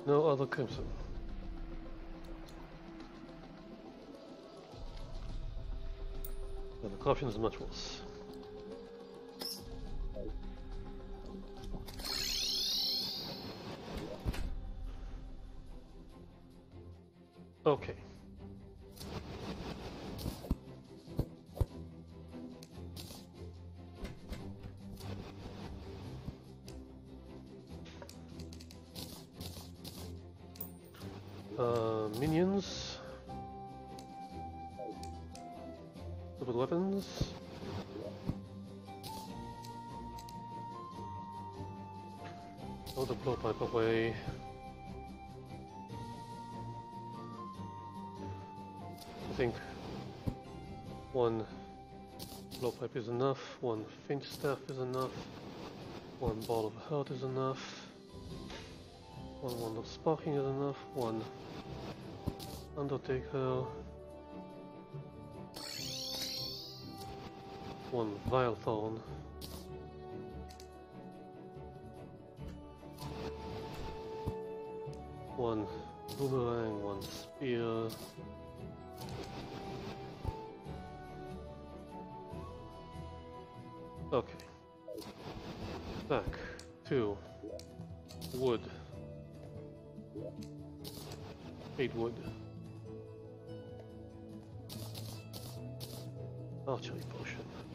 No other crimson. And the corruption is much worse. Okay. Minions. Double weapons. Throw the blowpipe away. I think one blowpipe is enough, one finch staff is enough, one ball of health is enough, one wand of sparking is enough, one undertaker, one vile thorn, one boomerang, one spear. Okay. Back to wood. 8 wood. Archery potion.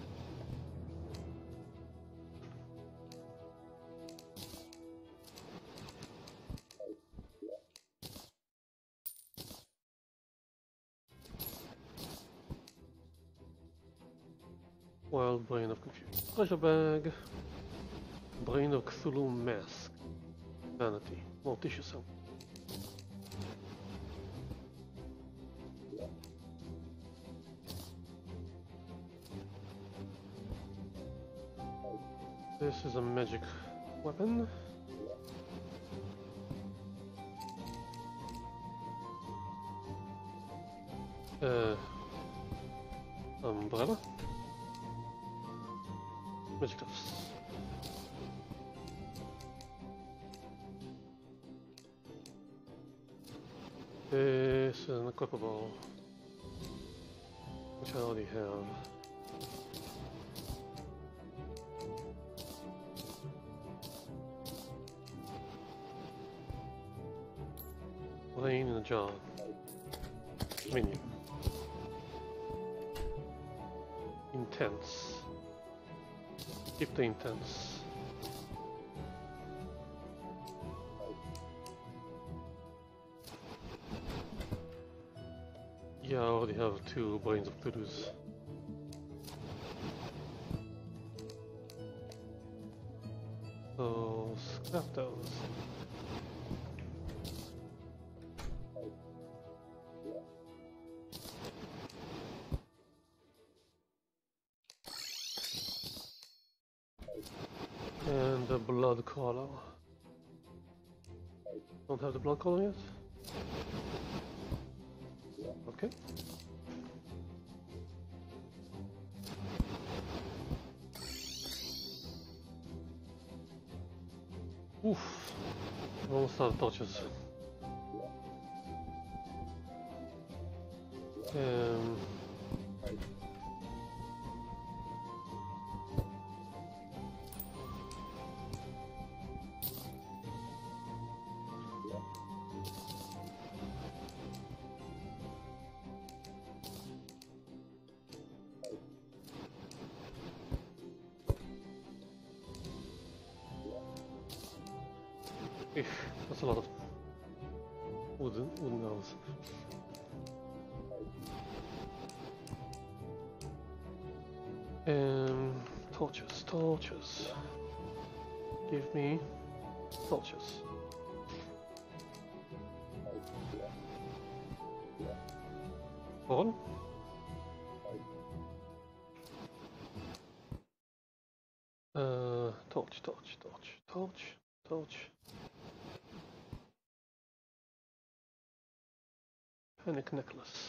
Wild Brain of Confusion. Pleasure Bag. Brain of Cthulhu Mask. Vanity. Morticious Help. This is a magic weapon. Umbrella. Magic cuffs. This is an equipable, which I already have. Brain in a jar. Minion. Intense. Keep the intense. Yeah, I already have 2 Brains of Cthulhu's. So, scrap those. And the blood collar. Don't have the blood collar yet? Okay. Oof. Almost out of torches. That's a lot of wooden arrows. Torches. Give me torches. On. Torch. Panic necklace.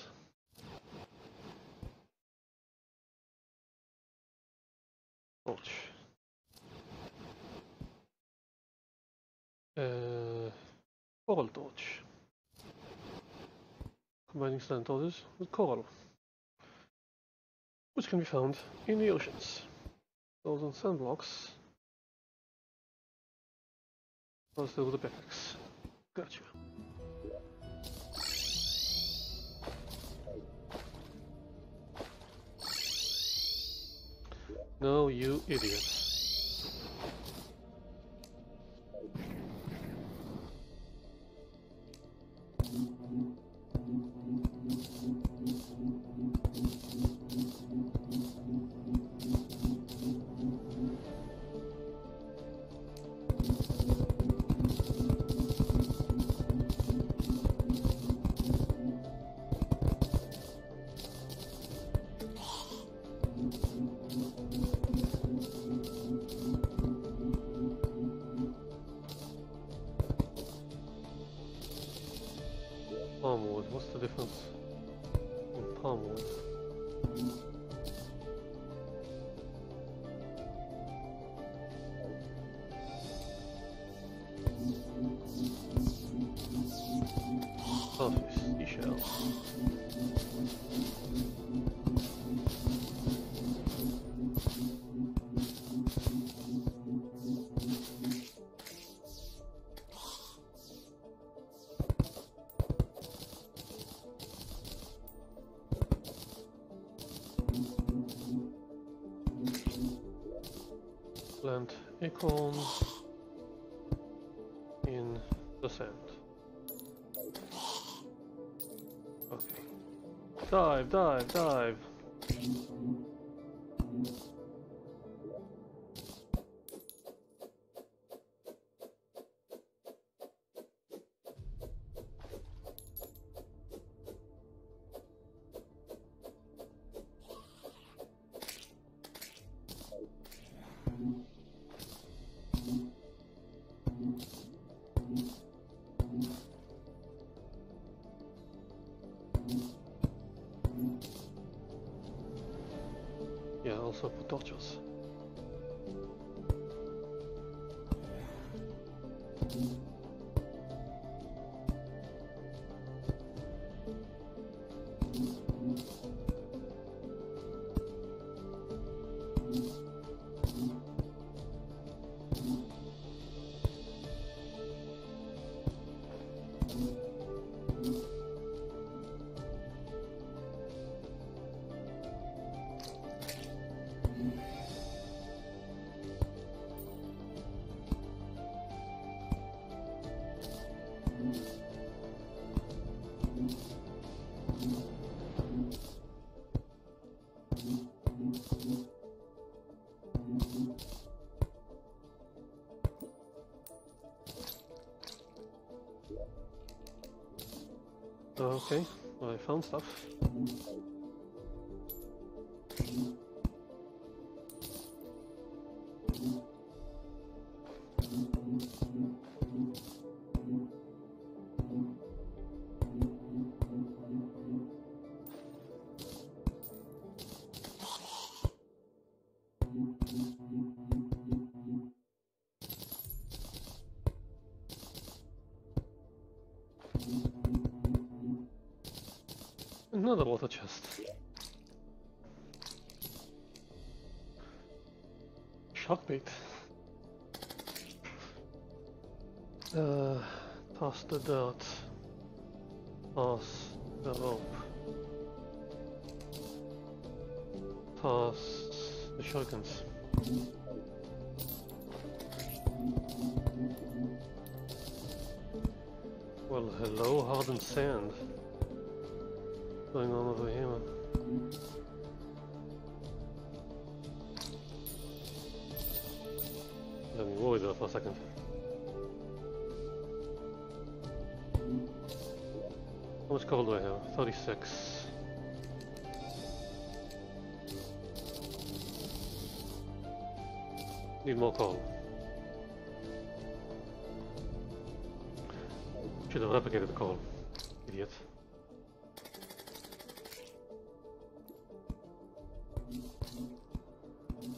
Torch. Coral torch. Combining sand torches with coral, which can be found in the oceans. Those on sand blocks. I'll still with the pickaxe. Gotcha. No, you idiot. Palmwood, what's the difference in palmwood? Starfish, seashell. Plant acorns in the sand. Okay. Dive, dive, dive! Yeah, also put torches. Okay, well, I found stuff. Another water chest. Shark bait. Toss the dirt. Toss the rope. Toss the shurikens. Well, hello, hardened sand. What's going on over here? Got me worried there for a second. How much coal do I have? 36. Need more coal. Should have replicated the coal. Idiot.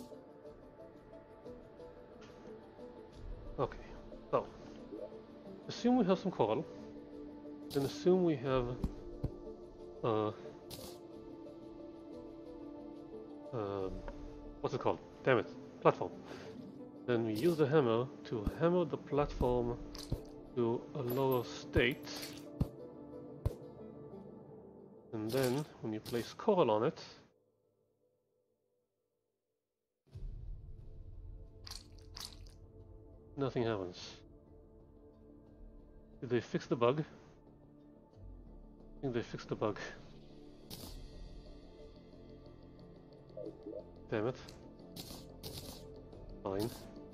Okay, so assume we have some coral. Then assume we have what's it called? Damn it, platform. Then we use the hammer to hammer the platform to a lower state. And then when you place coral on it, nothing happens. Did they fix the bug? I think they fixed the bug. Damn it. Fine.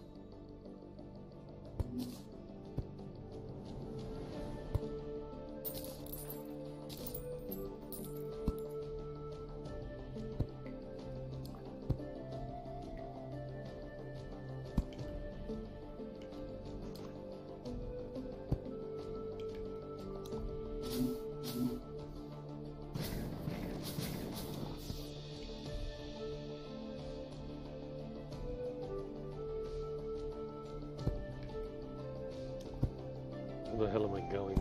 Where the hell am I going?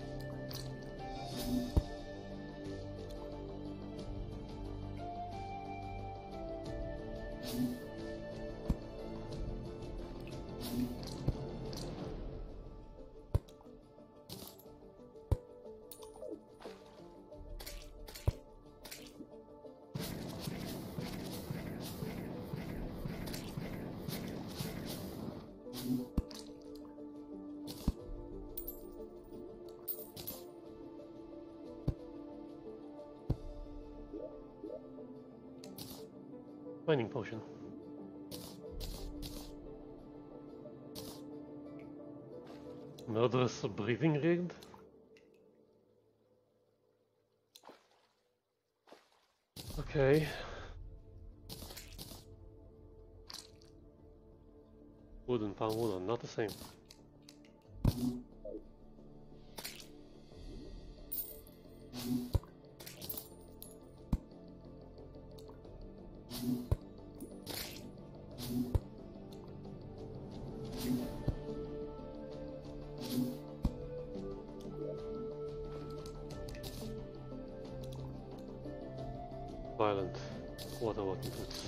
Mining potion. Murderous breathing rig? Okay. Wood and palm wood are not the same. Violent water inputs.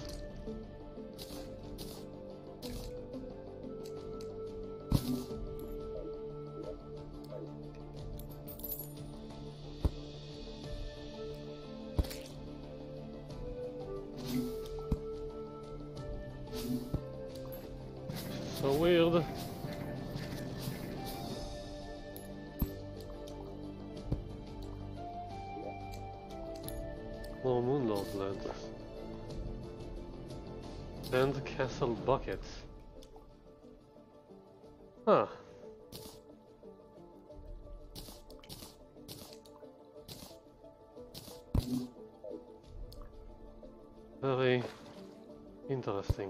So weird. More Moonlord lands. And castle bucket. Huh. Very interesting.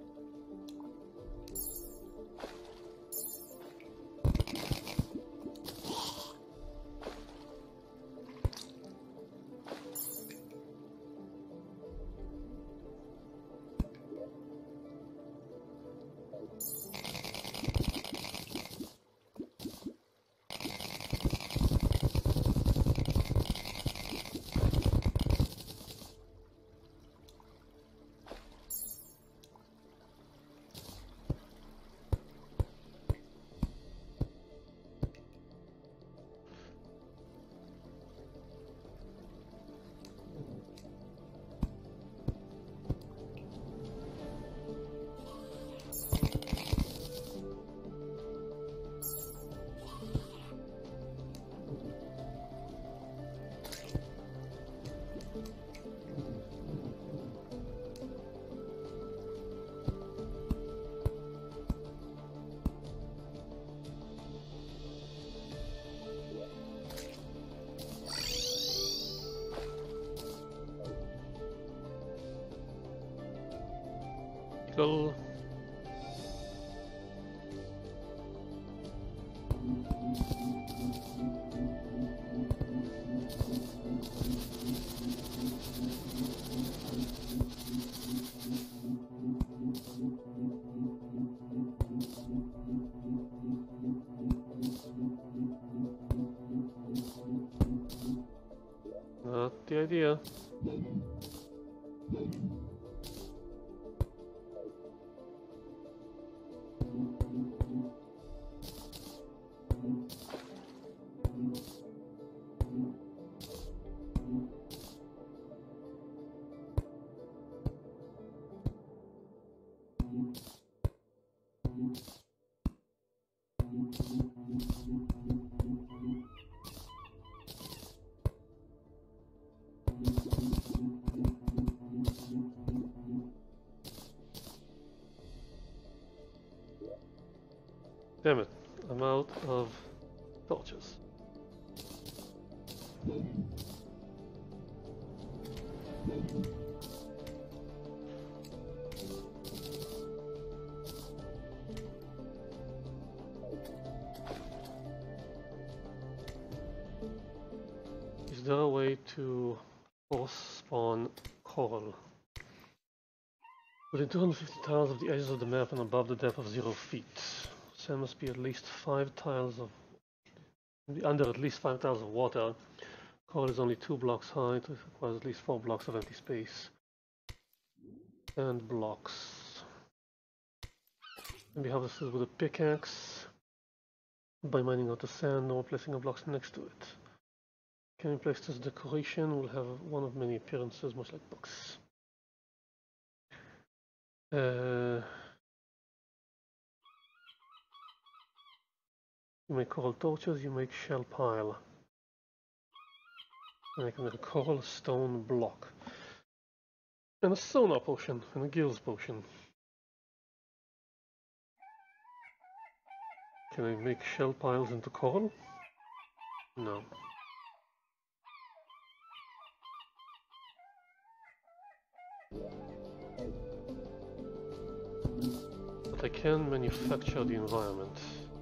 Cool. idea. Damn it, I'm out of torches. Is there a way to force spawn coral? Within 250 tiles of the edges of the map and above the depth of 0 feet. So there must be at least 5 tiles of... under at least 5 tiles of water. Coral is only 2 blocks high, it requires at least 4 blocks of empty space. And blocks. Can be harvested with a pickaxe by mining out the sand or placing a blocks next to it. Can be placed as decoration, will have one of many appearances, much like books. You make coral torches, you make shell pile. And I can make a coral stone block. And a sonar potion, and a gills potion. Can I make shell piles into coral? No. But I can manufacture the environment.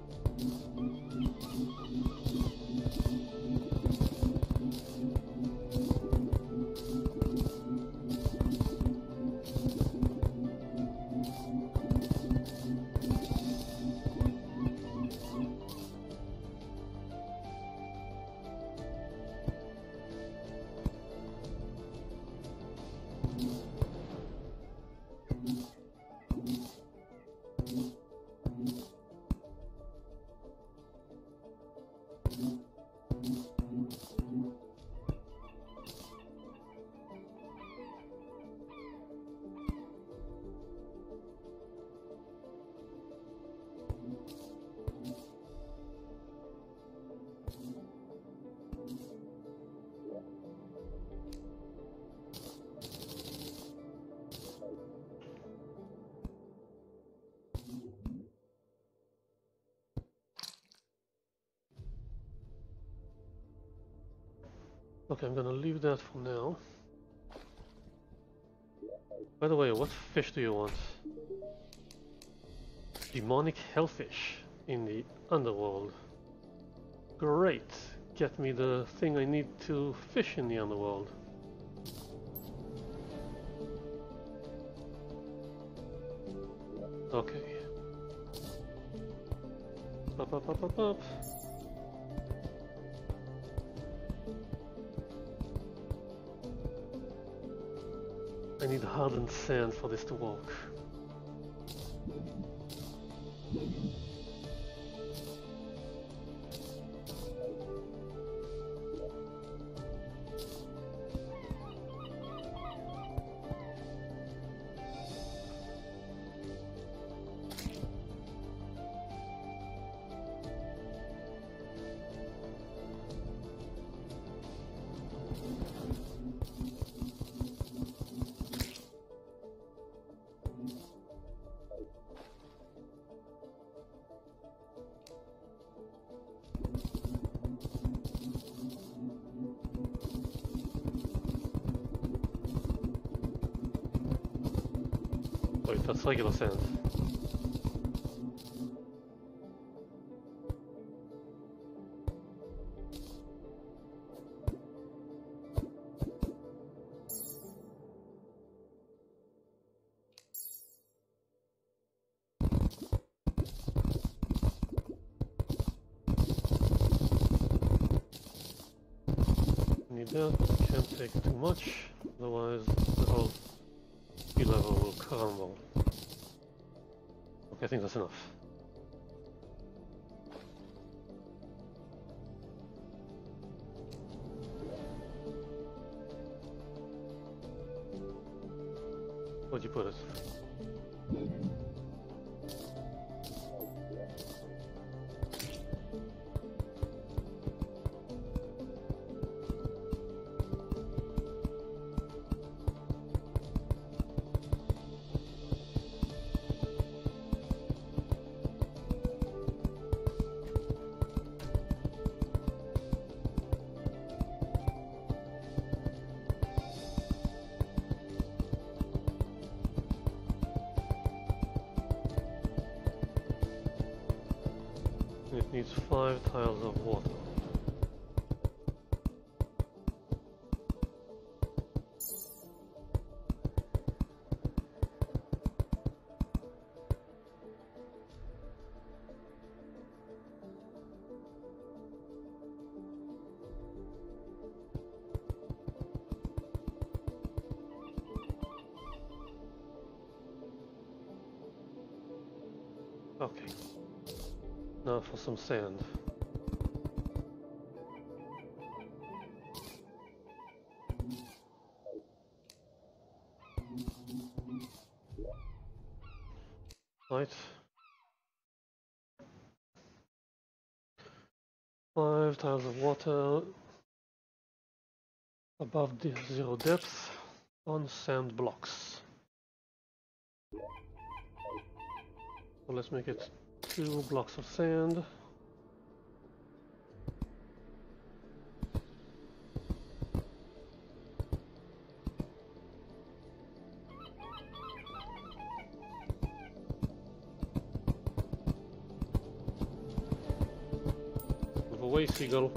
Okay, I'm gonna leave that for now. By the way, what fish do you want? Demonic hellfish in the underworld. Great! Get me the thing I need to fish in the underworld. Okay. Up. I need hardened sand for this to work. Wait, that's regular sand. need that, but can't take too much, otherwise the whole sea level will crumble. Okay, I think that's enough. Where'd you put it? It needs 5 tiles of water. Okay. Now for some sand. Right. 5 tiles of water above the 0 depth on sand blocks. So let's make it 2 blocks of sand. Move away, seagull.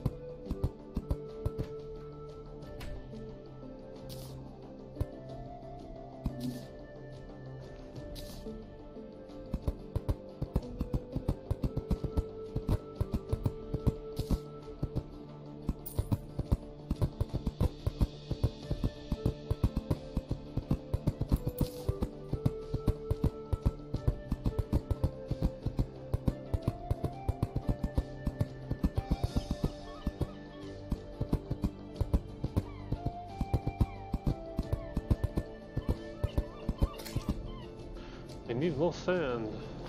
I need more sand.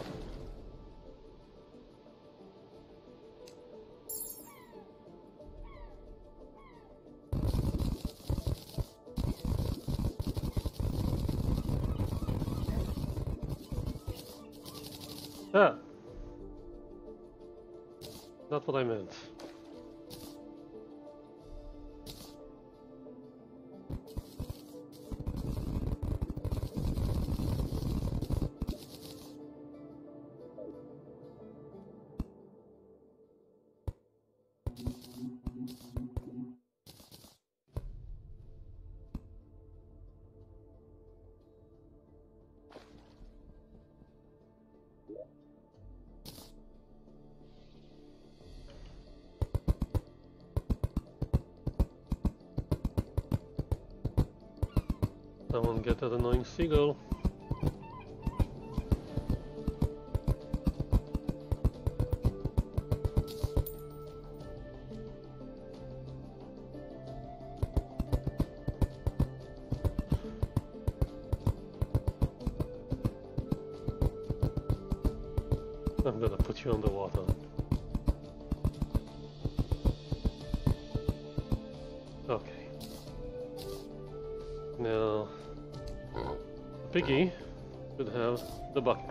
Ah! Not what I meant. Someone get that annoying seagull. I'm gonna put you underwater. Okay. Now, Piggy should have the bucket.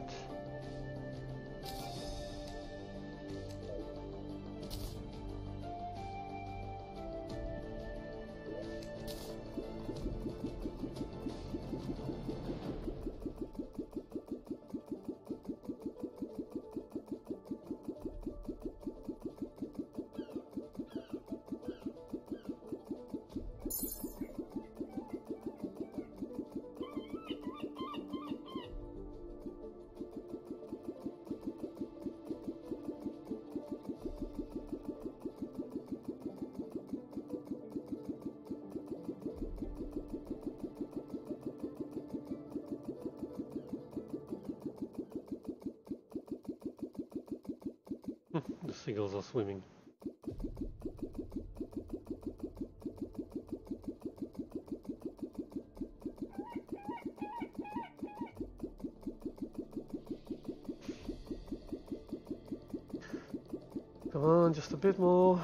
seagulls are swimming. Come on, just a bit more.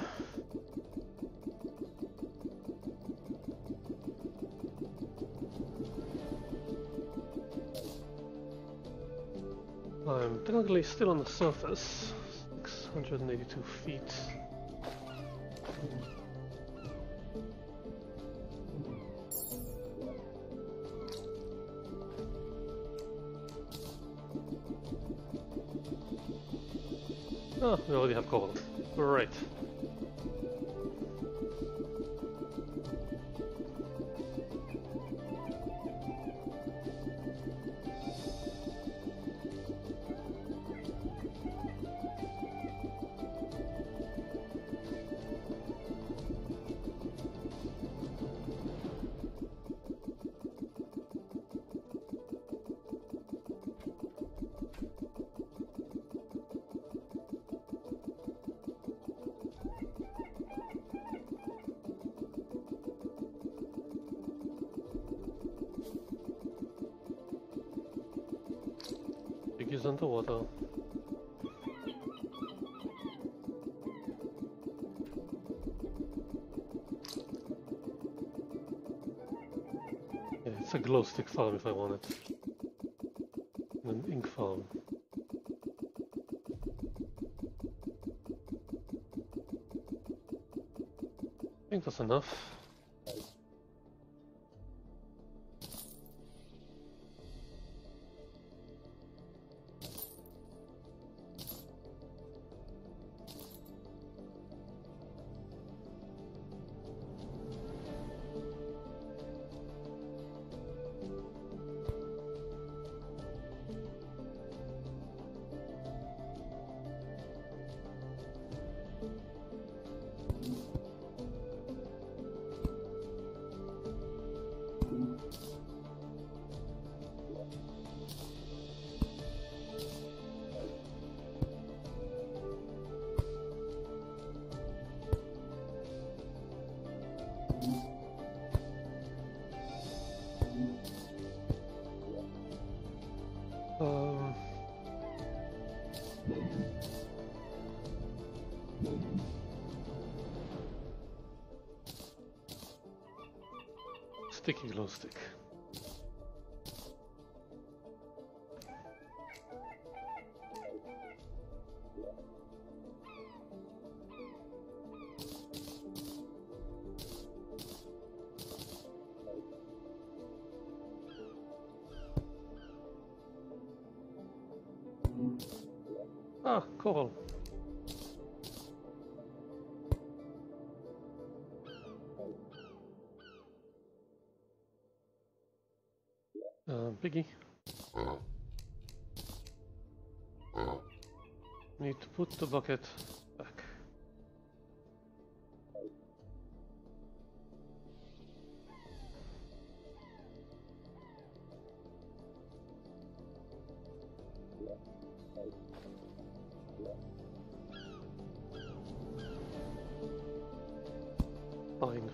I'm technically still on the surface, 682 feet. Oh, we already have coral. Great. Pig is underwater. Yeah, it's a glow stick farm if I want it. And an ink farm. I think that's enough. Sticky glow stick. Ah, coral. Piggy. Need to put the bucket back. Fine.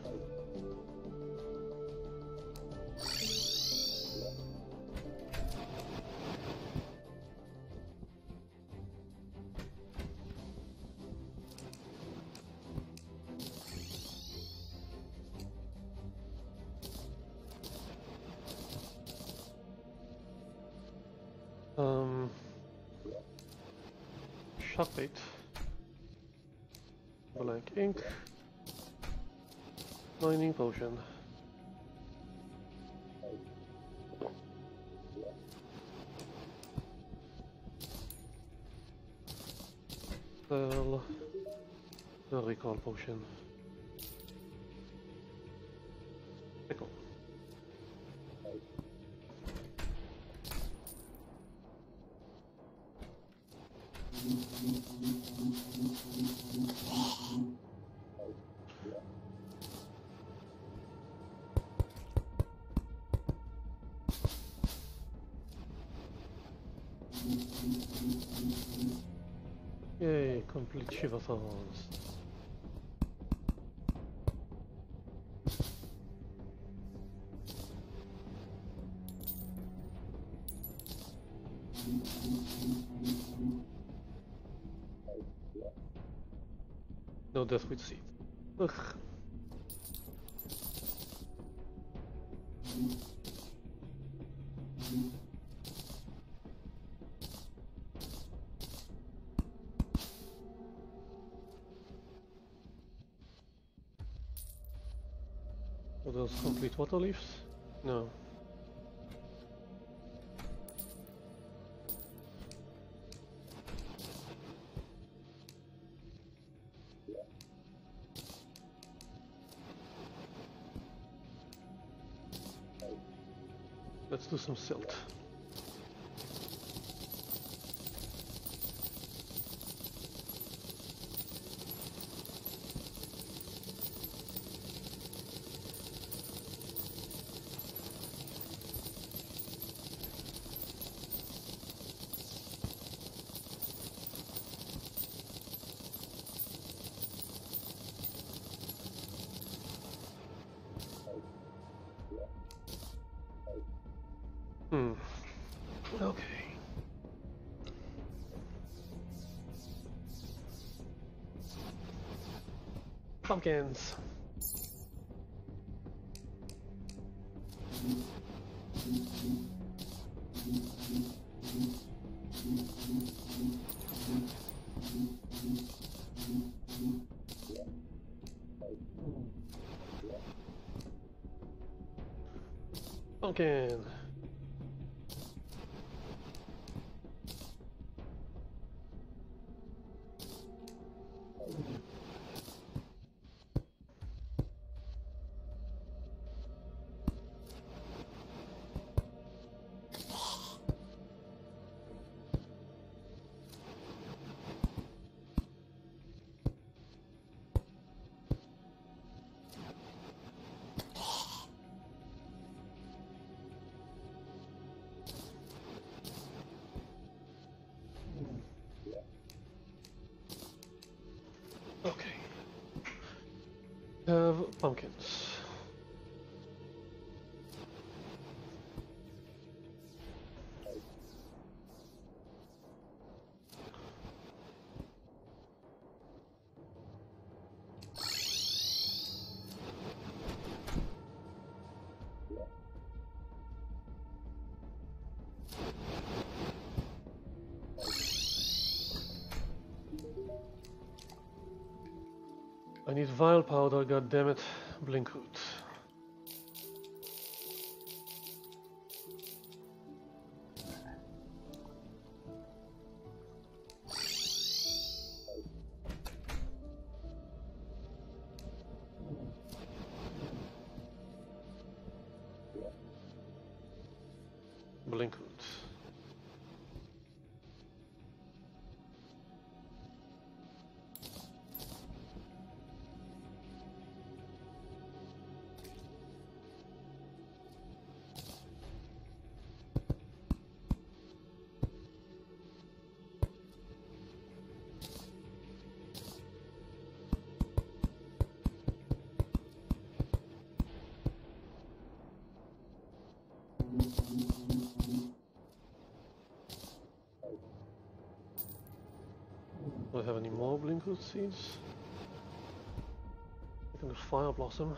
Shark bait. Blank ink. Mining potion. Spell. The recall potion. Pickle. Yay, Complete Shivathons. No death with seed. Ugh. What else? Complete water leaves? No. Let's do some silt. Okay. Pumpkins. Pumpkin. Okay. Have pumpkins. I need vile powder, goddammit. Blinkhoot. Blinkhoot. Do I have any more Blinkhoot seeds? I think there's Fire Blossom.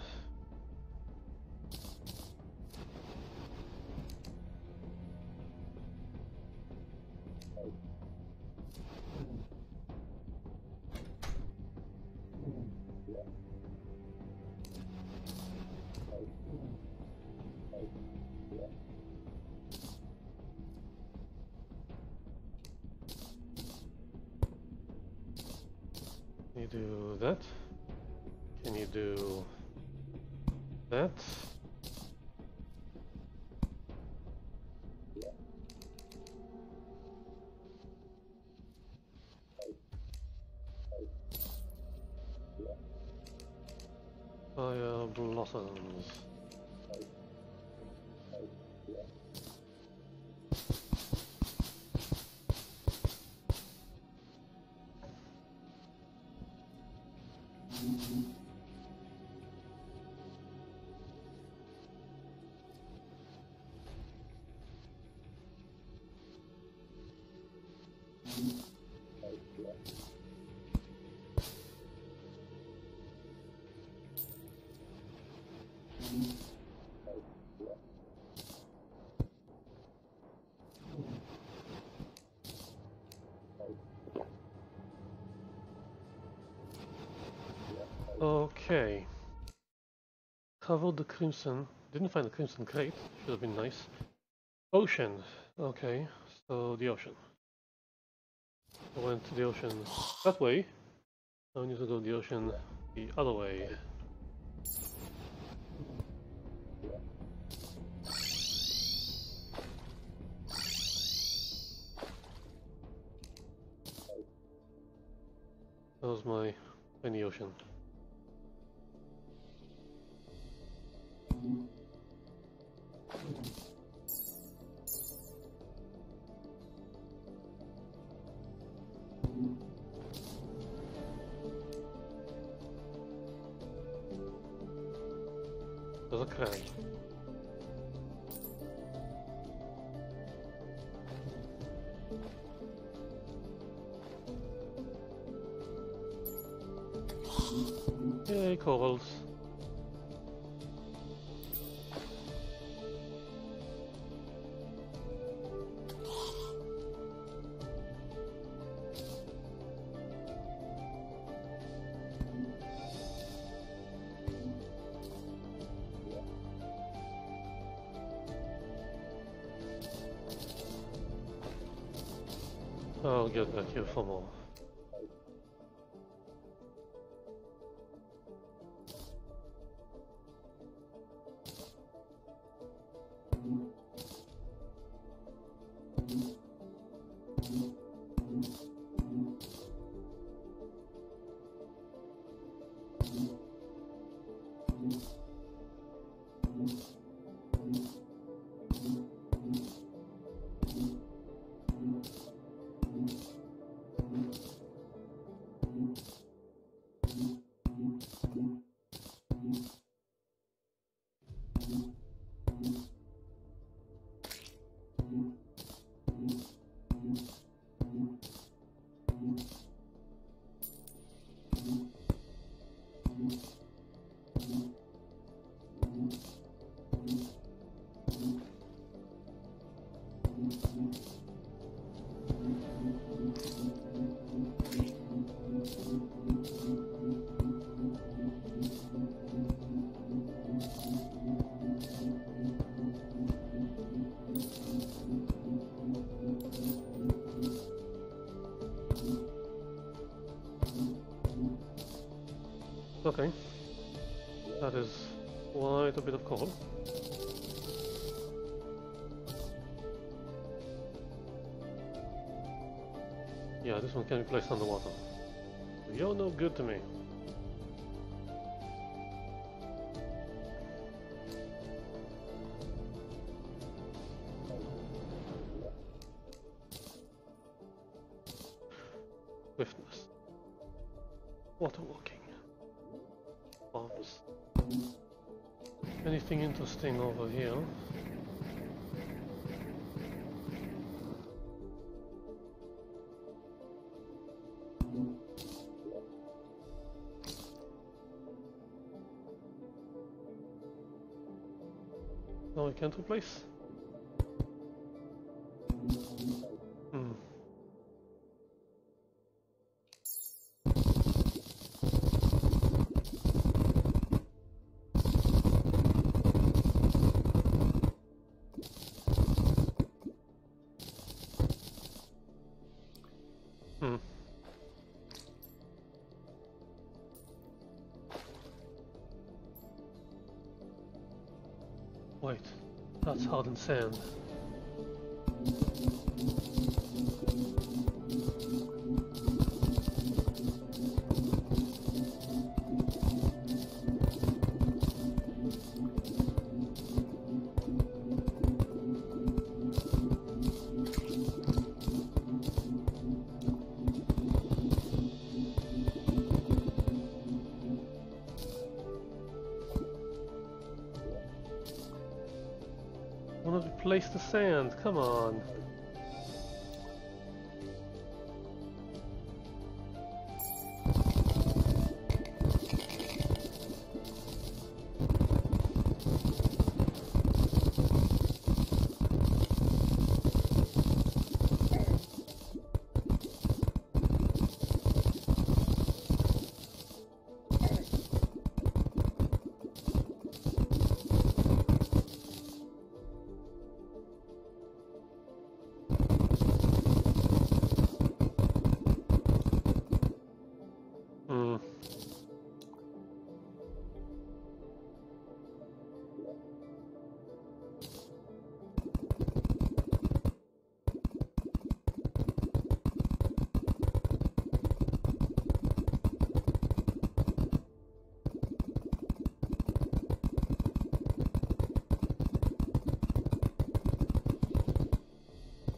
Can you do that? Can you do that? Fire blossoms. Discovered the crimson. Didn't find the crimson crate. Should have been nice. Ocean. Okay, so the ocean. I went to the ocean that way. Now I need to go to the ocean the other way. That was my tiny ocean. There's a crab. Yay, corals. I'll get back here for more. Okay, that is quite a bit of coal. Yeah, this one can be placed underwater. You're no good to me. Swiftness. Water walking. Bombs. Anything interesting over here? No, I can't replace. Wait, that's hardened sand. I want to replace the sand, come on.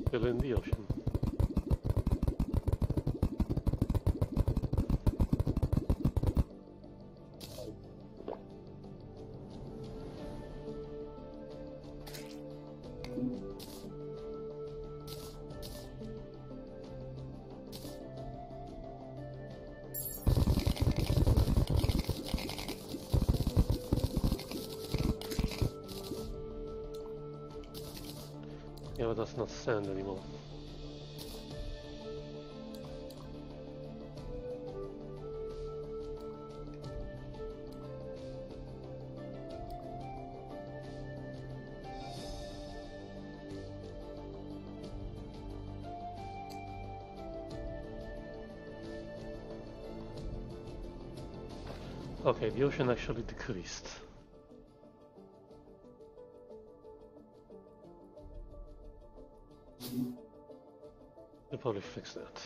Fill in the ocean. Yeah, but that's not sand anymore. Okay, the ocean actually decreased. They'll probably fix that.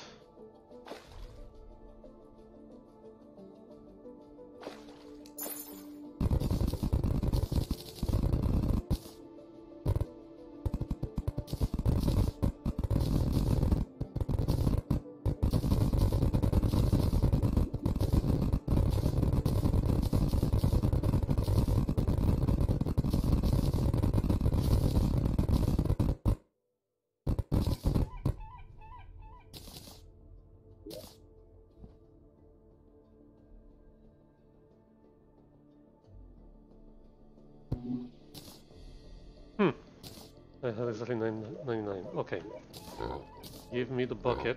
I have exactly 999. Okay. Give me the bucket.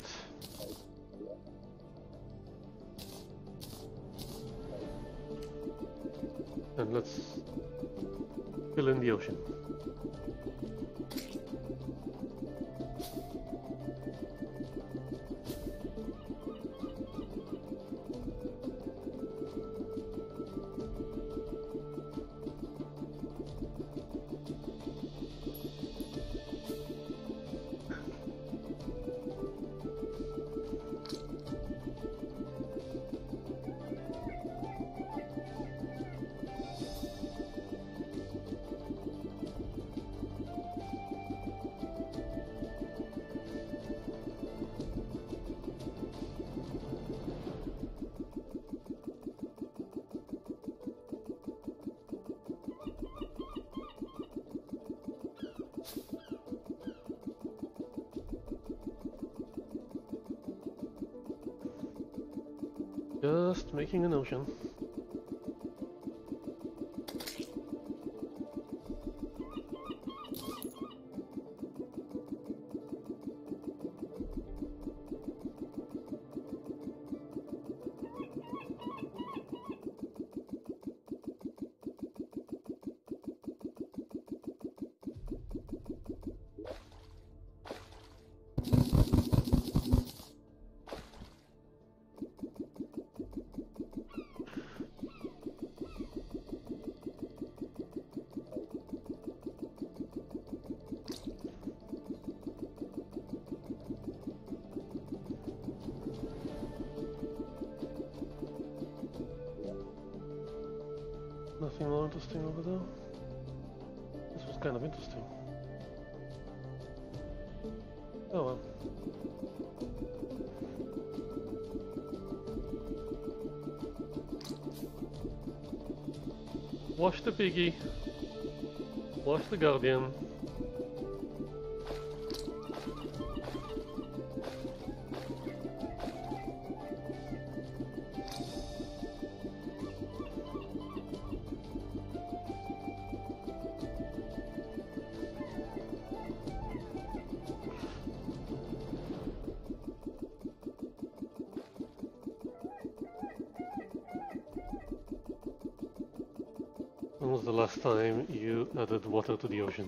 And let's fill in the ocean. Just making an ocean. Nothing more interesting over there? This was kind of interesting. Oh well. Wash the piggy. Wash the guardian. When was the last time you added water to the ocean?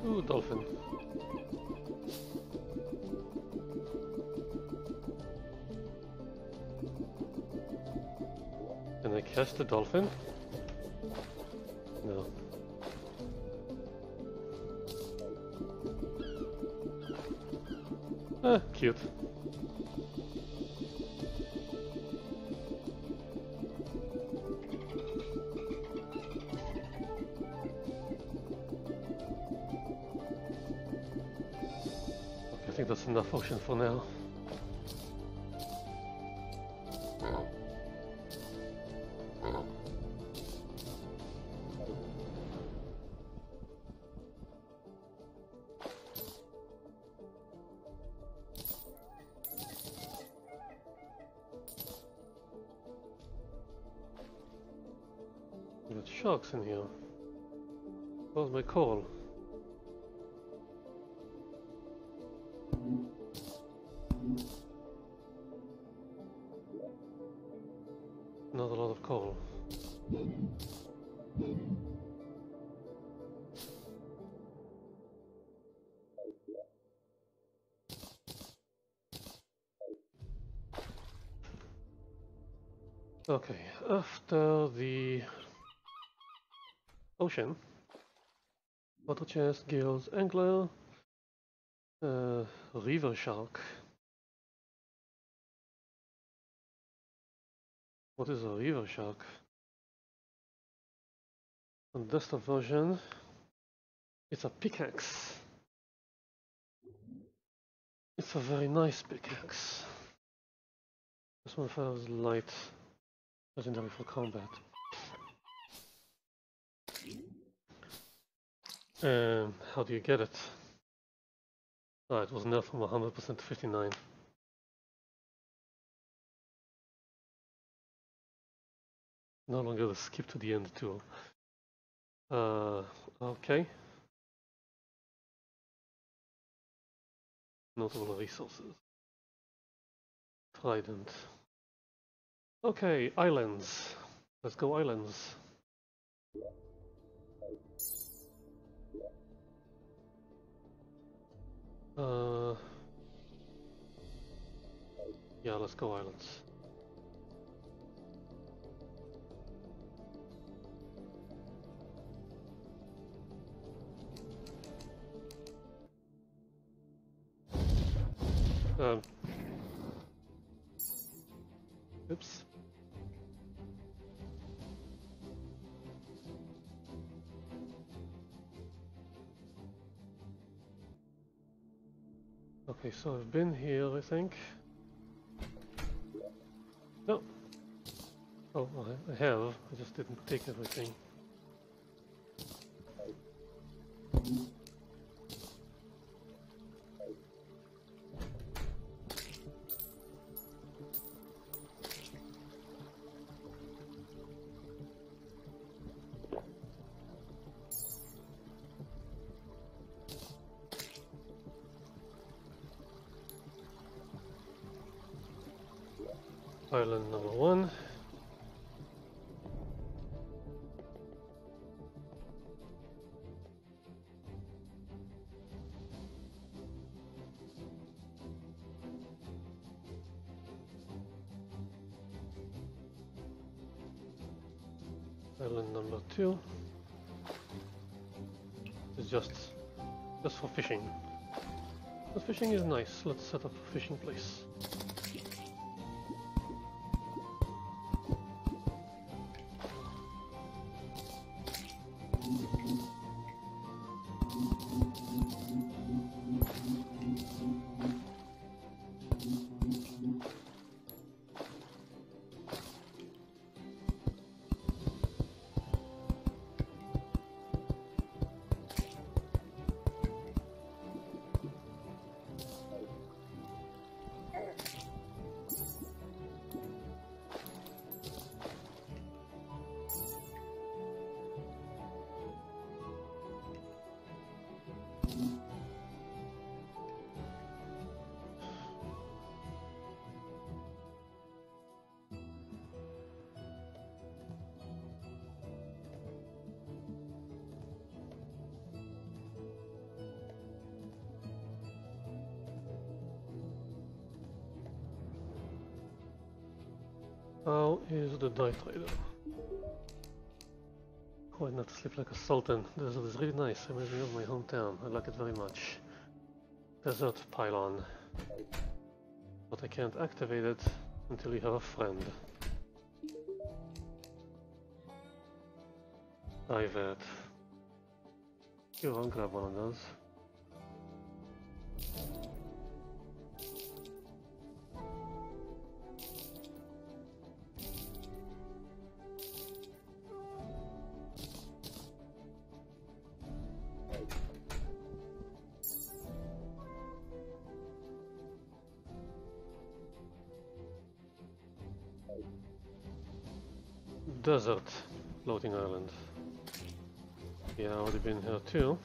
Ooh, dolphin. Can I catch the dolphin? No. Ah, cute. I think that's enough ocean for now. Got sharks in here. Where's my coal? Not a lot of coal. Okay, after the ocean, water chest, gills, angler, river shark. What is a river shark? On the desktop version, it's a pickaxe. It's a very nice pickaxe. This one fires light, legendary for combat. How do you get it? Ah, it was nerfed from 100% to 59. No longer the skip to the end tool. Okay. Notable resources. Trident. Okay, islands. Let's go islands. Yeah, let's go islands. Oops. Okay, so I've been here, I think. No. Oh, I have. I just didn't take everything. Island number 1. Island number 2 is just for fishing. But fishing is nice. Let's set up a fishing place. How is the die trader? Oh, I not to sleep like a sultan. The desert is really nice. It reminds me of my hometown. I like it very much. Desert pylon. But I can't activate it until you have a friend. Private. Here, I'll grab one of those. Desert floating island. Yeah, I've already been here too.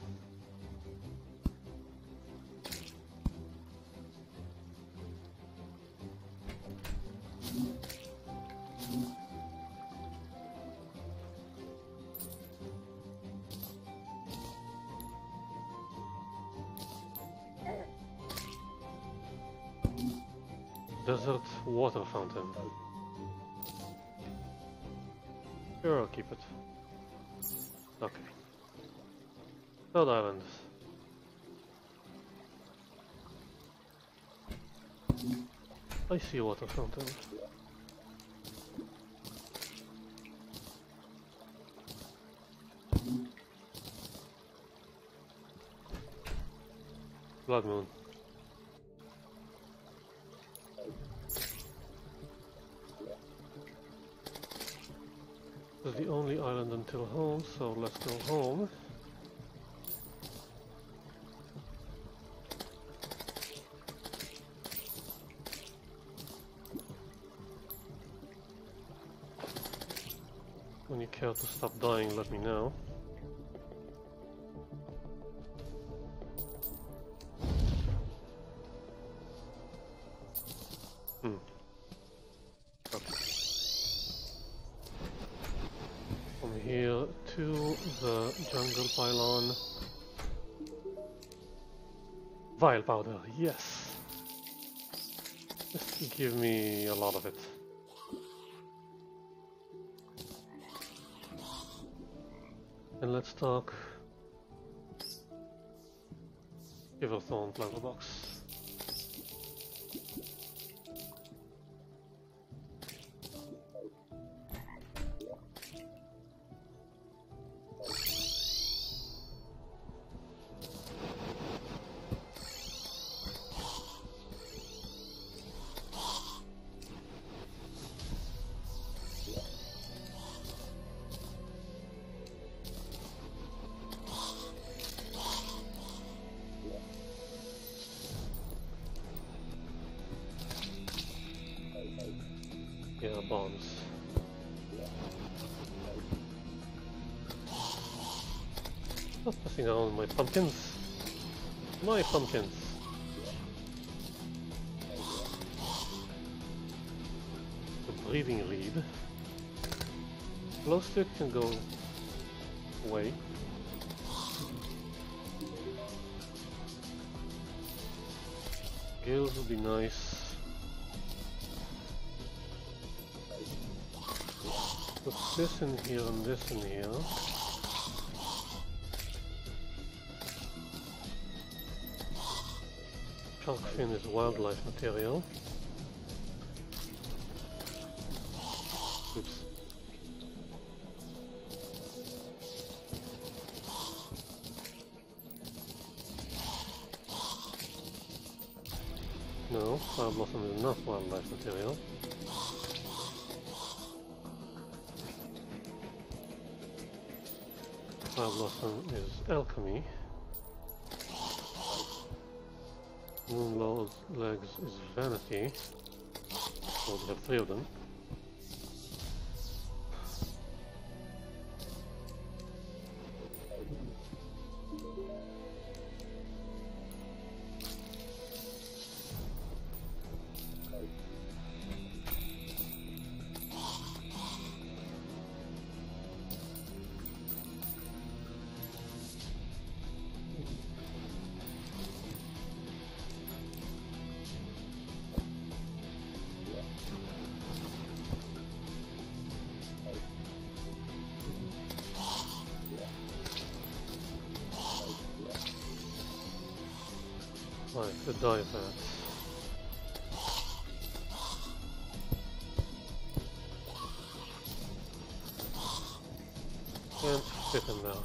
Desert water fountain. Sure, I'll keep it. Okay. Third island. I see a water fountain. Blood moon. This is the only island until home, so let's go home. When you care to stop dying, let me know. From here to the jungle pylon. Vile powder, yes! Just give me a lot of it. And let's talk Giverthorn Planter Box. Yeah, bombs. Stop messing around with my pumpkins. My pumpkins. The breathing reed. Glow stick can go away. Gills would be nice. Put this in here and this in here. Shark fin is wildlife material. Oops. No, fire blossom is not wildlife material. Fire blossom is alchemy. Moonlord's legs is vanity. So we have 3 of them. Right, the die vat. Can't fit in there.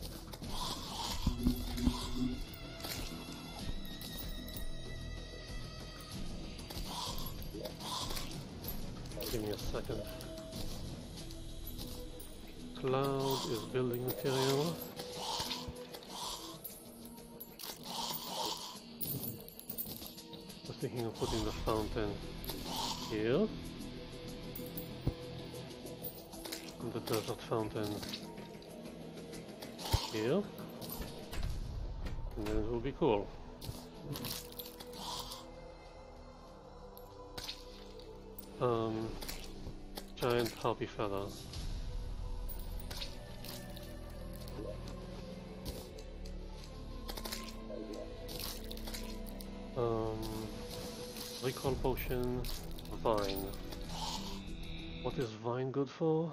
Give me a second. Cloud is building material. I was thinking of putting the fountain here. And the desert fountain here. And then it will be cool. Giant harpy feather. Recall potion, vine. What is vine good for?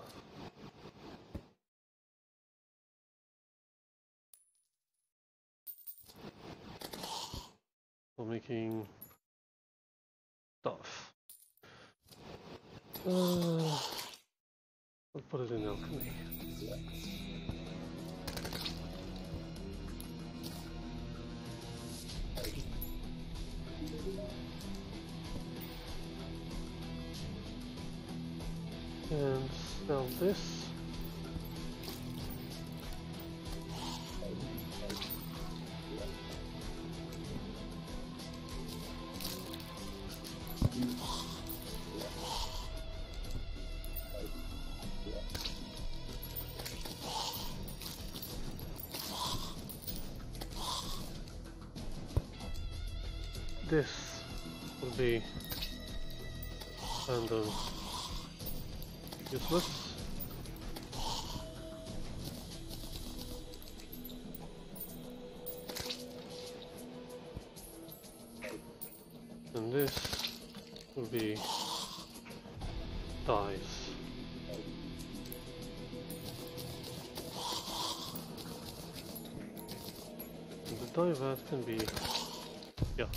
For making stuff. I'll put it in alchemy. And sell this. This will be random useless. And this will be dyes. And the dye vat can be, yeah,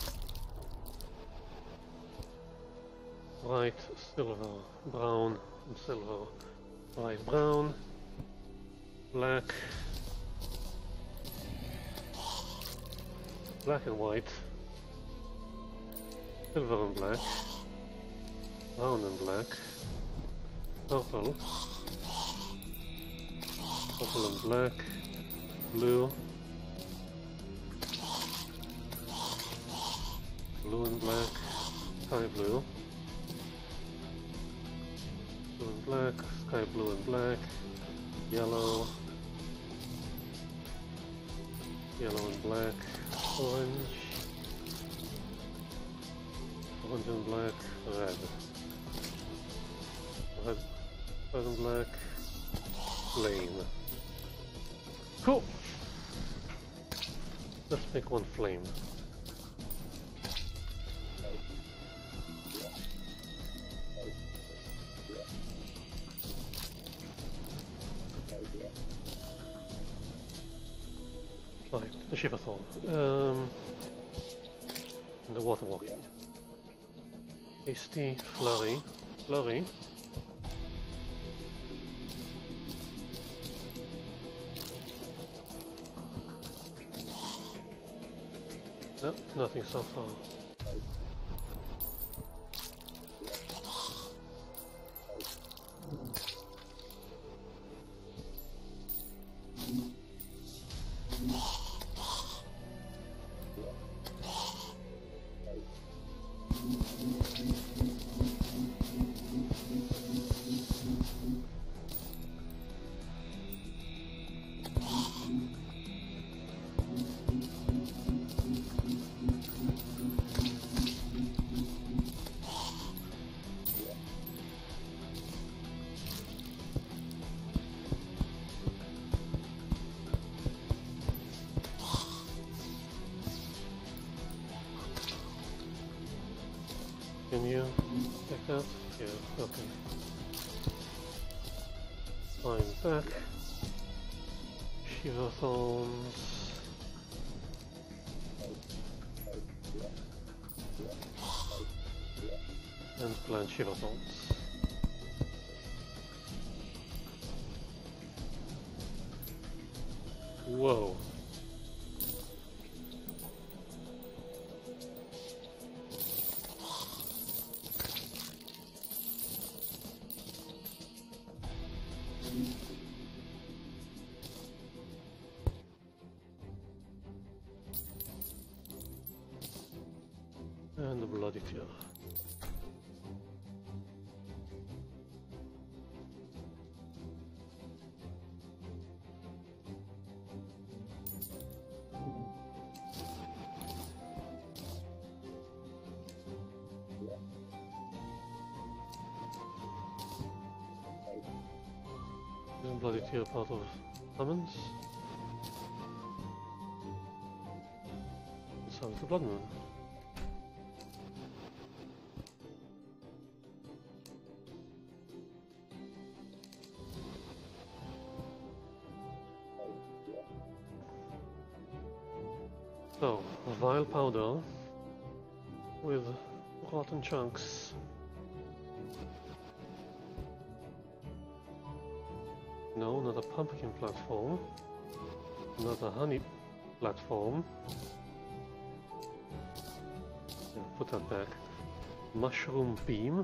bright silver, brown and silver, bright brown, black, black and white, silver and black, brown and black, purple, purple and black, blue, blue and black, sky blue, blue and black, sky blue and black, yellow, yellow and black, orange, orange and black, red, red, red and black, flame. Cool! Let's make one flame. Right, the Shivathorn. And the water walking. Hasty, flurry, flurry. No, nothing so far. Can you check that? Yeah, okay. I'm back. Shiva thorns. And plant Shiva zones. Whoa. And the bloody tear. Isn't bloody tear part of summons? So is the blood moon. So, a vile powder with rotten chunks. No, not a pumpkin platform. Not a honey platform. Yeah, put that back. Mushroom beam.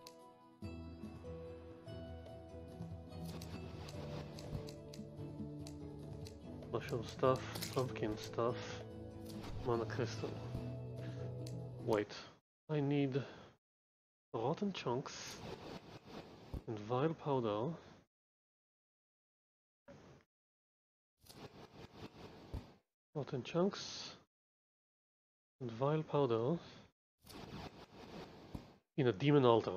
Mushroom stuff, pumpkin stuff. Mana crystal. Wait, I need rotten chunks and vile powder. Rotten chunks and vile powder in a demon altar.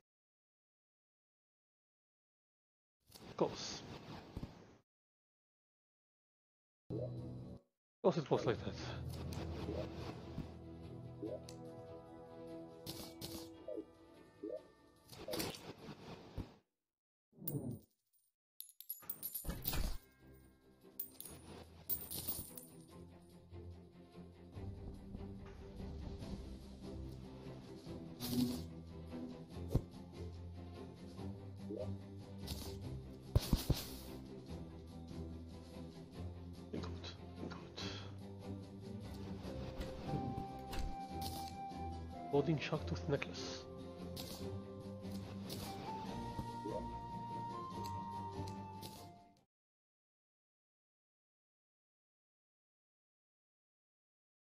Of course. Of course it was like that. Holding Sharktooth necklace.